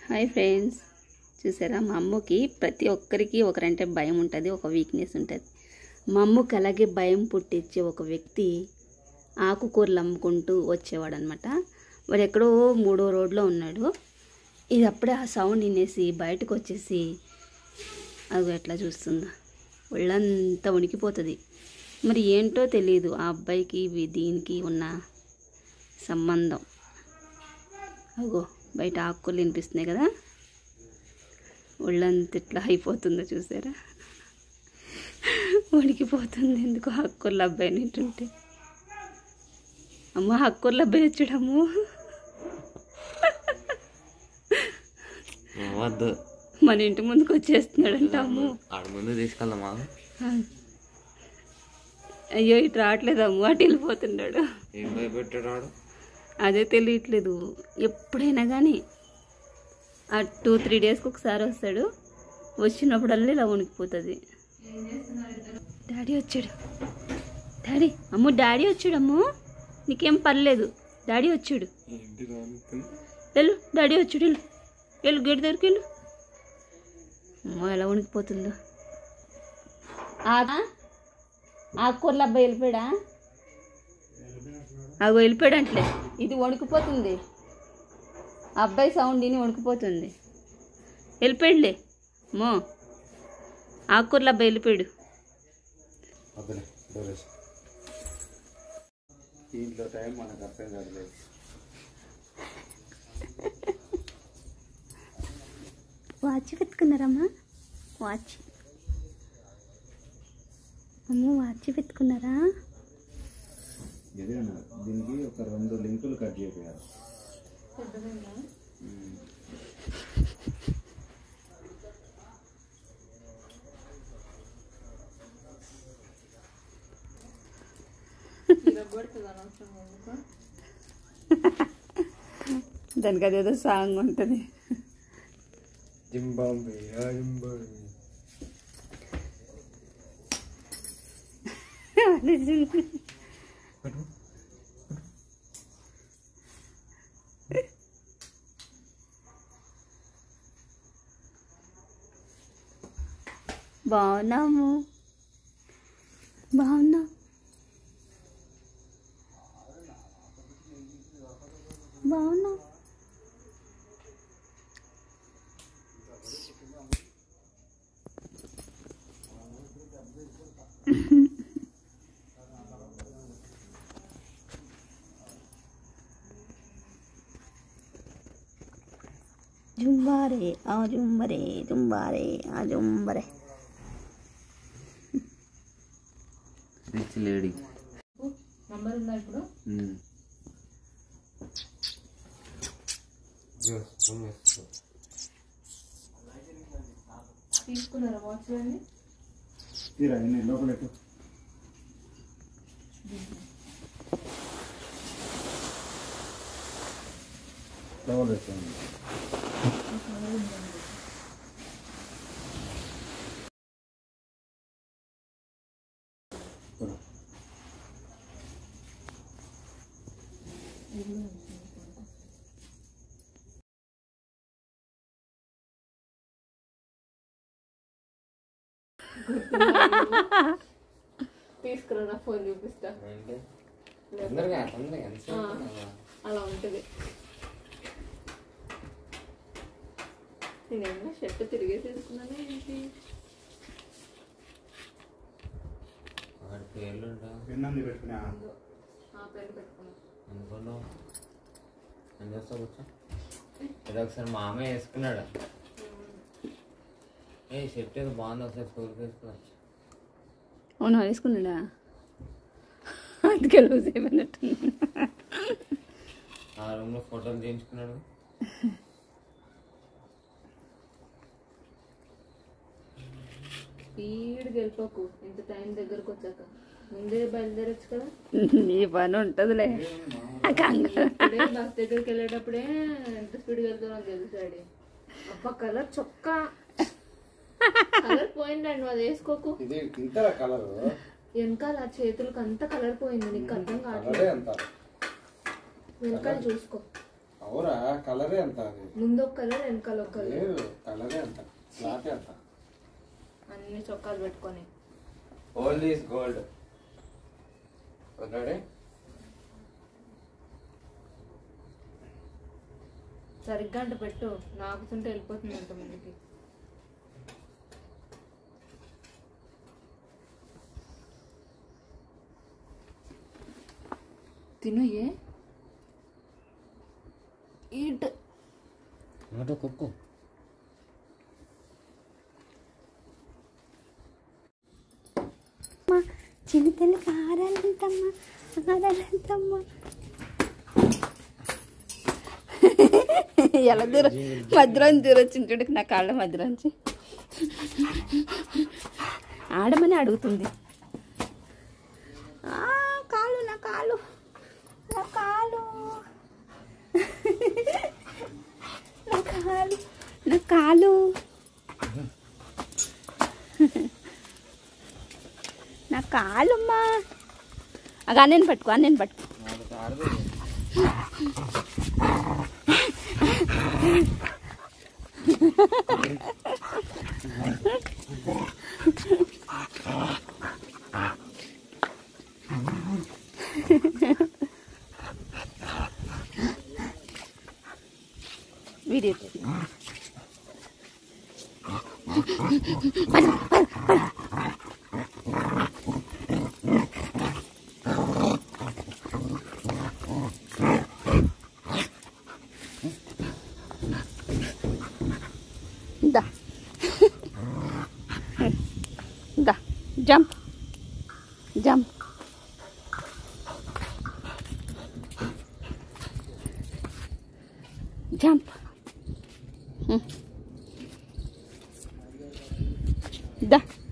Hi friends, చూసారా మా అమ్మకి ప్రతి ఒక్కరికి ఒకరంటే భయం ఉంటుంది, ఒక వీక్నెస్ ఉంటుంది. మా అమ్మకి అలాగే భయం పుట్టించే ఒక వ్యక్తి ఆకుకూరలు అమ్ముకుంటూ వచ్చేవాడు అనమాట. వాడు ఎక్కడో 3వ రోడ్లో ఉన్నాడు. ఇది అప్పుడే ఆ సౌండ్ వినేసి బయటకు వచ్చేసి అది ఎట్లా చూస్తుందా, ఒళ్ళంతా వణికిపోతుంది. మరి ఏంటో తెలియదు ఆ అబ్బాయికి దీనికి ఉన్న సంబంధం. అగో బయట ఆకుకూరలు వినిపిస్తున్నాయి కదా, ఒళ్ళంత ఇట్లా అయిపోతుందో చూసారా, వణికిపోతుంది. ఎందుకు ఆకుకూరల అబ్బాయిని వింటుంటే. అమ్మ ఆకుకూరల అబ్బాయి వచ్చాడమ్ము, మన ఇంటి ముందుకు వచ్చేస్తున్నాడంట. అమ్ము ముందు తీసుకెళ్దామా? అయ్యో ఇటు రావట్లేదమ్ము, అటు వెళ్ళిపోతున్నాడు. ఏం భయపెట్టాడు? అదే తెలియట్లేదు. ఎప్పుడైనా కానీ ఆ 2-3 డేస్కి ఒకసారి వస్తాడు. వచ్చినప్పుడల్లా ఇలా వణికిపోతుంది. డాడీ వచ్చాడు, డాడీ అమ్ము డాడీ వచ్చాడు. అమ్ము నీకేం పర్లేదు, డాడీ వచ్చాడు. వెళ్ళు, డాడీ వచ్చాడు, వెళ్ళు వెళ్ళు, గేట్ దగ్గరికి వెళ్ళు. అమ్మో ఎలా వణికిపోతుందో. ఆకుకూరల అబ్బాయి వెళ్ళిపోయాడా? అగో వెళ్ళిపోయాడు అంటలే. ఇది వణికిపోతుంది, అబ్బాయి సౌండ్ విని వణికిపోతుంది. వెళ్ళిపోయాడులే మో, ఆకుకూరల అబ్బాయి వెళ్ళిపోయాడు. వాచ్ పెట్టుకున్నారమ్మా, వాచ్ అమ్మ వాచ్ పెట్టుకున్నారా? దీనికి ఒక 2 లింకులు కట్ చేయాలి. దానికి అదేదో సాంగ్ ఉంటుంది. బాగున్నాము, బాగున్నా. బాగున్నా జుంబారే ఆ జుంబరే, జుంబారే ఆ జుంబరే. రిచ్ లేడీ నంబర్ ఉందా ఇప్పుడు? తీసుకున్నారా వాచ్ అండి? తీరా లోపల డబల్ వచ్చాను. తీసుకురా, ఫోన్ చూపిస్తా. అలా ఉంటుంది. నేనేమన్నా షర్ట్ తిరిగేసి వేసుకున్నాను ఏంటి? పెన్నంది పెట్టుకున్నా, పేరు పెట్టుకున్నాను అనుకున్నావు. ఏం చేస్తా కూర్చో. ఏదో ఒకసారి మా అమ్మ వేసుకున్నాడు. ఏ షర్ట్ ఏదో బాగుంది, ఒకసారి స్కూల్కి వేసుకోవచ్చు. అవునా వేసుకున్నాడా? అందుకే లూజ్ అయిపోయినట్టు. ఆ రూమ్లో ఫోటోలు తీయించుకున్నాడు. స్పీడ్కి వెళ్ళిపోకు, ఇంత టైం దగ్గరకు వచ్చాక ముందే బయలుదేరచ్చు కదా. నీ పని ఉంటుందిలే. బస్ దగ్గరికి వెళ్ళేటప్పుడే ఎంత స్పీడ్గా వెళ్తావు నాకు తెలుసాడు. అబ్బా కలర్ చొక్కా కలర్ పోయిందండి, అది వేసుకోకు. కలర్ వెనకాల చేతులకు అంత కలర్ పోయింది, నీకు అర్థం కావట్లేదు. వెనకాల చూసుకో. అవురా కలరే ఎంత అది ముందు ఒక కలర్ వెనకాల ఒక కలర్ లేదు కలరే ఎంత క్లాత్ ఎంత అన్ని చొక్కాలు పెట్టుకొని ఓల్డ్ ఈజ్ గోల్డ్. రెడీ? సరిగ్గా అంట పెట్టు, నాకుతుంటే వెళ్ళిపోతుంది అంతమందికి. తిను ఏ ఈట్ కుక్కు చిన్నతల్లి కారాలంతమ్మా కారాలంతమ్మా ఎలా దూరం మధ్యలోంచి దూరొచ్చింది చూడకి నా కాళ్ళ మధ్యలోంచి ఆడమని అడుగుతుంది. కాలు నా కాలు నా కాలు నా కాలు నా కాలు నా కాలుమ్మా. అగా నేను పట్టుకో నేను పట్టుకో. Video da da jump jump jump da